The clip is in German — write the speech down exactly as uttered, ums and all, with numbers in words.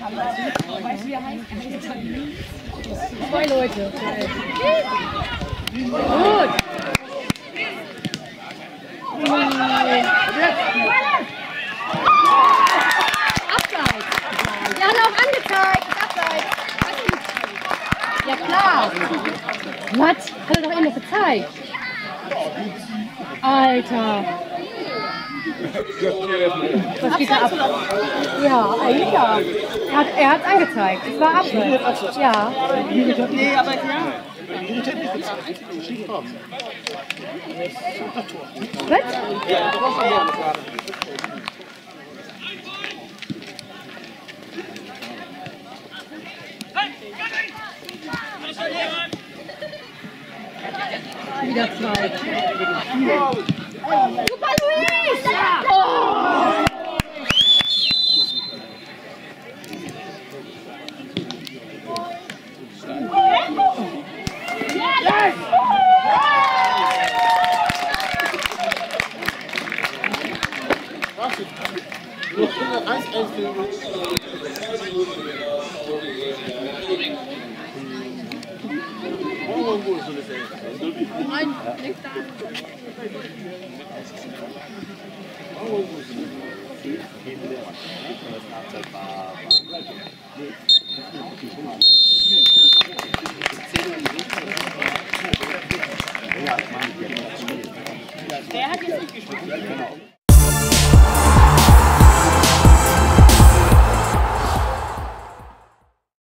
Zwei Leute. Gut. Abseits. Ja, hat auch angezeigt. Abseits. Ja klar. Was? Hat er doch eben noch gezeigt. Alter. Was geht da ab? Ja, eigentlich ja. Er hat er hat's angezeigt. Es war abseits. Ja. Nee, aber ja. Was? Ja, du brauchst ja. Wieder zwei. Super, Luis! Oh! Nein, nichts da. Der hat jetzt nicht gespielt.